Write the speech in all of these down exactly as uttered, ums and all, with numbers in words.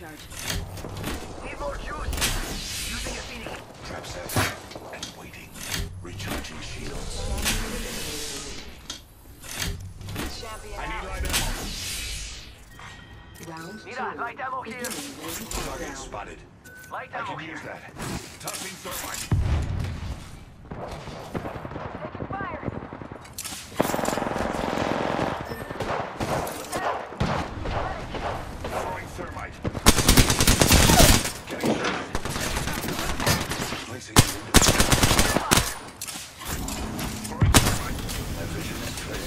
recharge. Need more juice. Using a Phoenix. Trap set. And waiting. Recharging shields. Champion I need out. light ammo. Round Need two. a light ammo here. Beginning ring Target countdown. spotted. Light I ammo can here. use that. Tossing thermite. Taking fire. Throwing thermite. Getting shot. Placing the window. Throwing thermite. My vision is clear.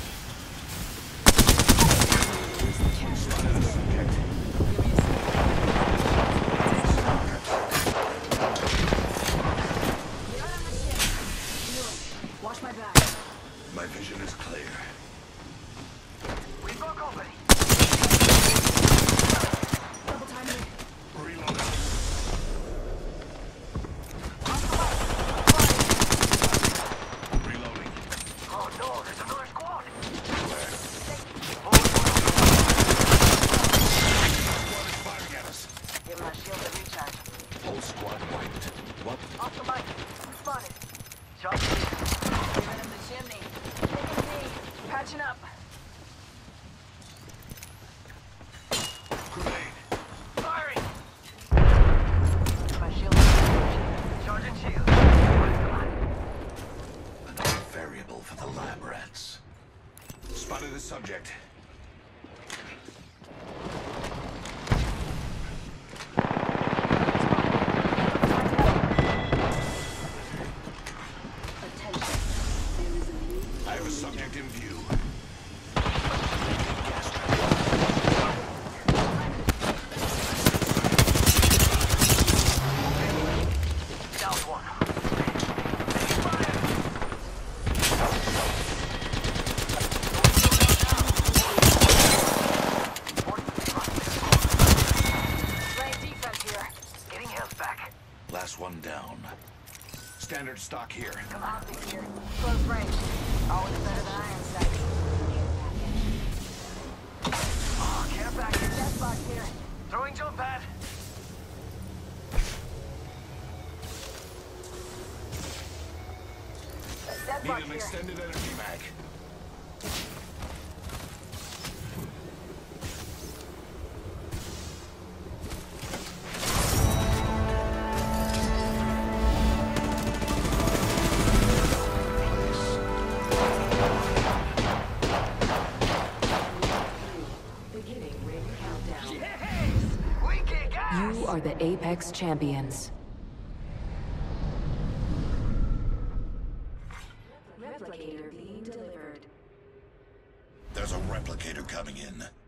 Spotted a subject. Watch my back. My vision is clear. We've got company. Double timing. Reloading. Reloading. Oh no, there's another squad. Where? Squad is firing at us. Give my shield a recharge. Whole squad wiped. What? Off the mic. Spotted. Shot. Giving him the chimney. Taking a knee. Patching up. Grenade. Firing. My shield. Charging shield. Another variable for the lab rats. Spotted a subject. Attention. There is a new I have a subject in view. Down one. Taking fire. Playing defense here. Getting health back. Last one down. Standard stock here. Come optics here. Close range. Always better than iron sight. Oh, care package. Death box here. Throwing jump pad. Death Need box an here. extended energy mag. beginning ring countdown. Yes! We kick ass! You are the Apex Champions. Replicator being delivered. There's a replicator coming in.